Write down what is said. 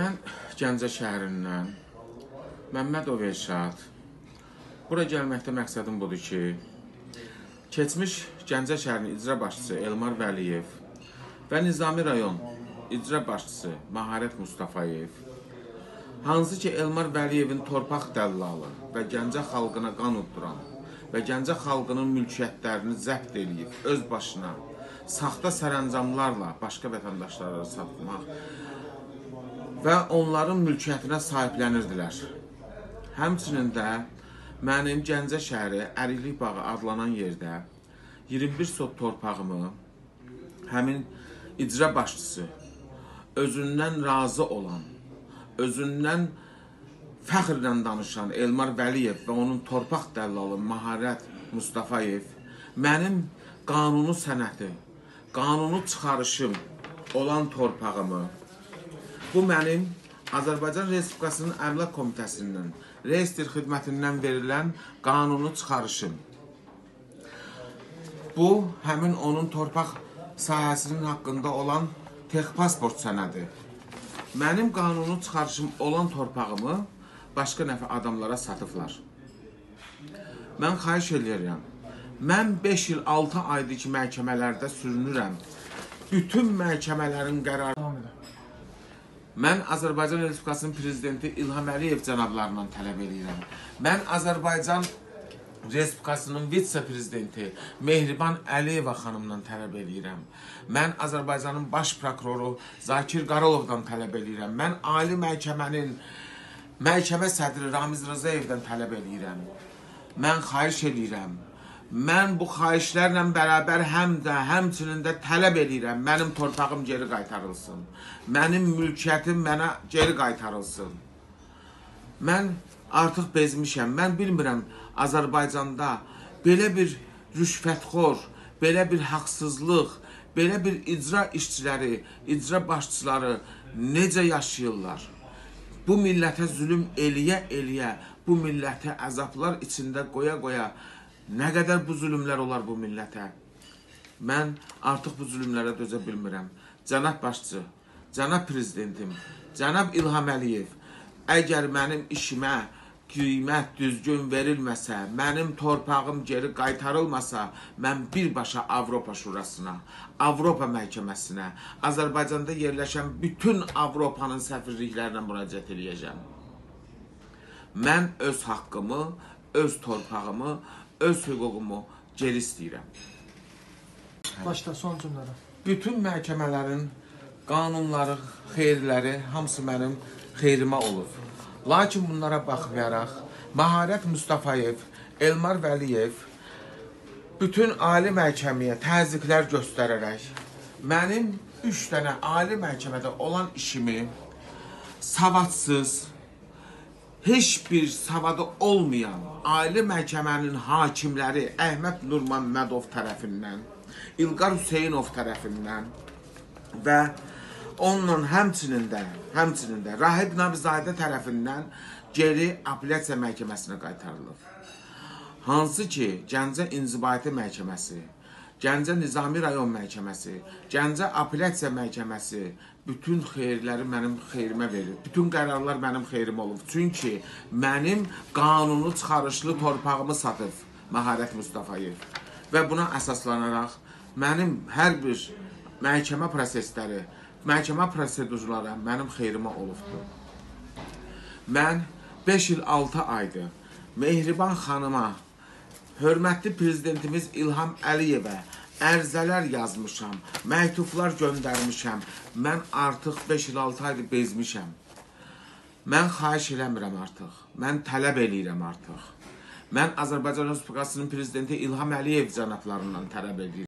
Mən Gəncə şəhərindən Məmmədov Elşad. Bura gəlməkdə məqsədim budur ki, keçmiş Gəncə şəhərinin icra başçısı Elmar Vəliyev və Nizami rayon icra başçısı Maharət Mustafayev, hansı ki Elmar Vəliyevin torpaq dəllalı və Gəncə xalqına qan udduran və Gəncə xalqının mülkiyyətlərini zəbt edib, öz başına saxta sərəncamlarla başqa vətəndaşlara satmaq və onların mülkiyyətinə sahiblenirdilər. Həmçinin də mənim Gəncə şəhəri Əriklik bağı adlanan yerdə 21 sot torpağımı həmin icra başçısı özündən razı olan, özündən fəxrlə danışan Elmar Vəliyev və onun torpaq dəllalı Maharət Mustafayev mənim qanunu sənəti, qanunu çıxarışım olan torpağımı, bu mənim Azərbaycan Respublikasının Əmlak Komitəsindən, Reyestr xidmətindən verilən qanunu çıxarışım. Bu, həmin onun torpaq sahəsinin haqqında olan texpasport sənədi. Mənim qanunu çıxarışım olan torpağımı başqa nəfə adamlara satıblar. Mən xahiş edirəm. Mən 5 il 6 aydır ki, məhkəmələrdə sürünürəm. Bütün məhkəmələrin qərarı mən Azərbaycan Respublikasının Prezidenti İlham Əliyev cənablarından tələb edirəm. Mən Azərbaycan Respublikasının vitse-prezidenti Mehriban Əliyeva xanımdan tələb edirəm. Mən Azərbaycanın baş prokuroru Zakir Qaralovdan tələb edirəm. Mən Ali Məhkəmənin məhkəmə sədri Ramiz Rızayevdən tələb edirəm. Mən xahiş edirəm. Mən bu xahişlərlə bərabər həmçinin də tələb edirəm. Mənim torpağım geri qaytarılsın. Mənim mülkiyyətim mənə geri qaytarılsın. Mən artıq bezmişəm. Mən bilmirəm Azərbaycanda belə bir rüşvətxor, belə bir haqsızlıq, belə bir icra işçiləri, icra başçıları necə yaşayırlar? Bu millətə zülüm eləyə-eləyə, bu millətə əzablar içində qoya-qoya nə qədər bu zülümlər olar bu millətə? Mən artıq bu zülümlərə dözə bilmirəm. Cənab başçı, cənab prezidentim, cənab İlham Əliyev, əgər mənim işimə qiymət düzgün verilməsə, mənim torpağım geri qaytarılmasa, mən birbaşa Avropa Şurasına, Avropa məhkəməsinə, Azərbaycanda yerləşən bütün Avropanın səfirliklərinə müraciət edəcəm. Mən öz haqqımı, öz torpağımı, öz hüququmu geri istəyirəm. Başda son cümlədə. Bütün məhkəmələrin qanunları, xeyirləri hamısı mənim xeyrimə olur. Lakin bunlara baxmayaraq, Maharət Mustafayev, Elmar Vəliyev bütün ali məhkəməyə təzyiqlər göstərərək mənim 3 dənə ali məhkəmədə olan işimi savadsız, heç bir savadı olmayan ali məhkəmənin hakimləri Əhməd Nurməmmədov tərəfindən, İlqar Hüseynov tərəfindən və onunla həmçinin də Rahib Navizadə tərəfindən geri apellyasiya məhkəməsinə qaytarılıb. Hansı ki, Gəncə İnzibati Məhkəməsi, Gəncə Nizami rayon məhkəməsi, Gəncə apellyasiya məhkəməsi bütün xeyirləri mənim xeyrimə verir. Bütün qərarlar mənim xeyrim olub. Çünki mənim qanunu çıxarışlı torpağımı satıb Maharət Mustafayev. Və buna əsaslanaraq mənim hər bir məhkəmə prosesləri, məhkəmə prosedurları mənim xeyrimə olubdur. Mən 5 il 6 aydır Mehriban xanıma, hörmətli prezidentimiz İlham Əliyevə ərizələr yazmışam, məktublar göndərmişəm. Mən artıq 5 il 6 aydır bezmişəm. Mən xahiş eləmirəm artıq. Mən tələb eləyirəm artıq. Mən Azərbaycan Respublikasının prezidenti İlham Əliyev cənablarından tələb edirəm.